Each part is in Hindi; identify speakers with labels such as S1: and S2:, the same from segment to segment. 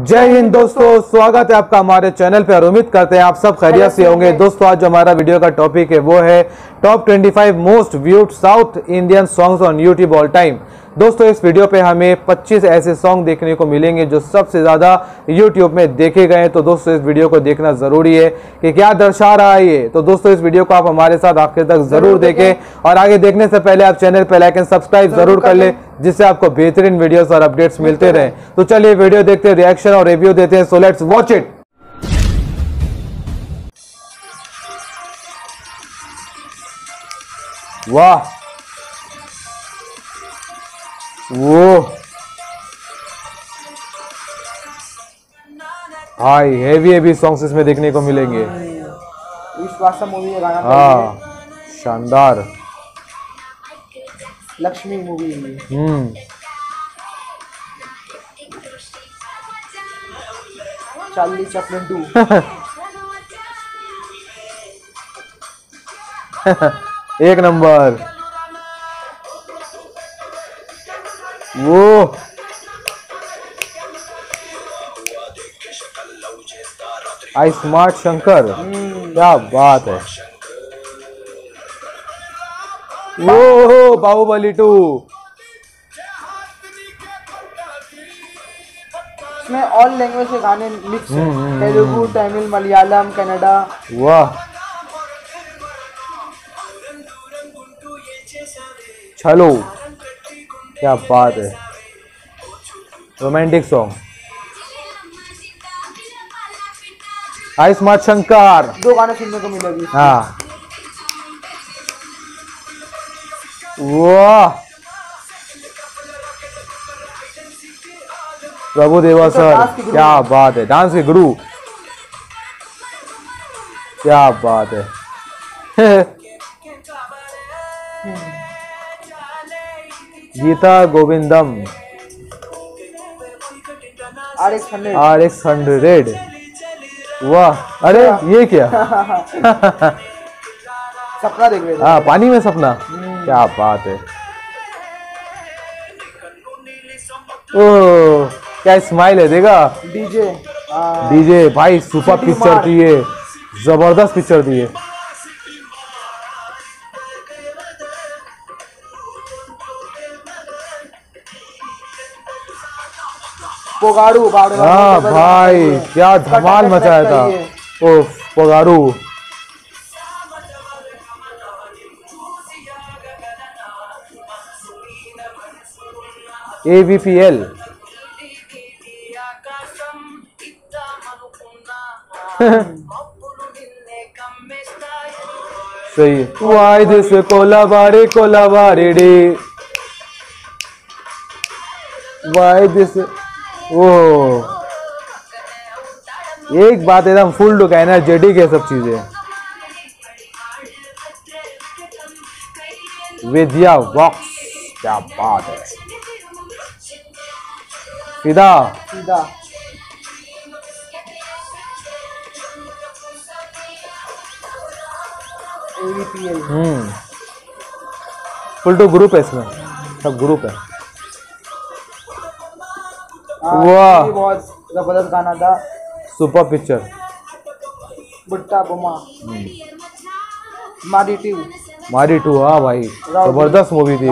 S1: जय हिंद दोस्तों, स्वागत है आपका हमारे चैनल पे और उम्मीद करते हैं आप सब खैरियत से होंगे। दोस्तों आज जो हमारा वीडियो का टॉपिक है वो है top 25 most viewed south Indian songs on YouTube all time. दोस्तों इस वीडियो पे हमें 25 ऐसे सॉन्ग देखने को मिलेंगे जो सबसे ज़्यादा यूट्यूब में देखे गए हैं। तो दोस्तों इस वीडियो को देखना ज़रूरी है कि क्या दर्शा रहा है ये। तो दोस्तों इस वीडियो को आप हमारे साथ आखिर तक ज़रूर देखें और आगे देखने से पहले आप चैनल पे लाइक एंड सब्सक्राइब जरूर कर ले, जिससे आपको बेहतरीन वीडियोस और अपडेट्स मिलते रहे। तो चलिए वीडियो देखते हैं, रिएक्शन और रिव्यू देते हैं। So let's watch it. वाह वो भाई हेवी सॉन्ग्स इसमें देखने को मिलेंगे।
S2: विश्वास मूवी का गाना
S1: हाँ शानदार।
S2: लक्ष्मी मूवी चार्ली चैपलिन 2
S1: एक नंबर। वो आई स्मार्ट शंकर, क्या बात है। वो बाहुबली 2
S2: इसमें ऑल लैंग्वेज के गाने मिक्स हैं, तेलुगु, तमिल, मलयालम, कन्नड़ा।
S1: वाह चलो क्या बात है। Romantic song I smart Shankar,
S2: 2 गाने सुनने को मिलेगी।
S1: हाँ वाह प्रभु देवा सर, क्या बात है। डांस के गुरु, क्या बात है। गीता गोविंदम RX100। वाह अरे ये क्या।
S2: सपना देख रहे थे।
S1: हाँ पानी में सपना, क्या बात है। ओ क्या स्माइल है, देखा। डीजे भाई सुपर पिक्चर थी ये, जबरदस्त पिक्चर थी ये।
S2: पोगाड़ू,
S1: हाँ भाई क्या धमाल मचाया था। ओ पोगाड़ू AVPL सही। Why this kolaveri kolaveri di, why this. ओ एक बात एकदम फुल लुक एनर्जेटिक है सब चीजें। विद्या वॉक्स, क्या बात है। फिदा
S2: AVPL
S1: फुल टू ग्रुप है, इसमें सब ग्रुप है। वाह
S2: बहुत जबरदस्त गाना था।
S1: Super picture.
S2: बुट्टा बुमा मारी 2।
S1: हाँ भाई जबरदस्त मूवी थी।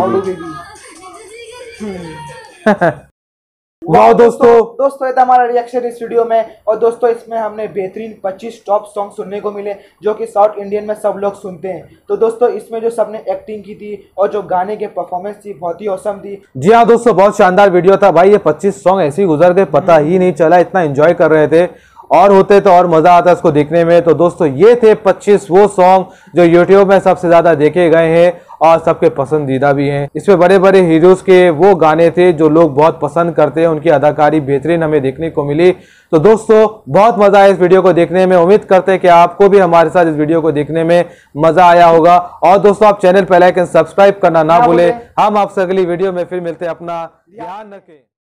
S1: वाह दोस्तों
S2: ये था हमारा रिएक्शन इस वीडियो में। और दोस्तों इसमें हमने बेहतरीन 25 टॉप सॉन्ग सुनने को मिले जो कि साउथ इंडियन में सब लोग सुनते हैं। तो दोस्तों इसमें जो सबने एक्टिंग की थी और जो गाने के परफॉर्मेंस थी बहुत ही औसम थी।
S1: जी हाँ दोस्तों, बहुत शानदार वीडियो था भाई। ये 25 सॉन्ग ऐसे ही गुजर गए, पता ही नहीं चला, इतना एंजॉय कर रहे थे। और होते तो और मजा आता इसको देखने में। तो दोस्तों ये थे 25 वो सॉन्ग जो यूट्यूब में सबसे ज्यादा देखे गए हैं और सबके पसंदीदा भी हैं। इसमें बड़े बड़े हीरोज के वो गाने थे जो लोग बहुत पसंद करते हैं, उनकी अदाकारी बेहतरीन हमें देखने को मिली। तो दोस्तों बहुत मजा आया इस वीडियो को देखने में। उम्मीद करते हैं कि आपको भी हमारे साथ इस वीडियो को देखने में मजा आया होगा। और दोस्तों आप चैनल पर लाइक एंड सब्सक्राइब करना ना भूलें। हम आपसे अगली वीडियो में फिर मिलते हैं। अपना ध्यान रखें।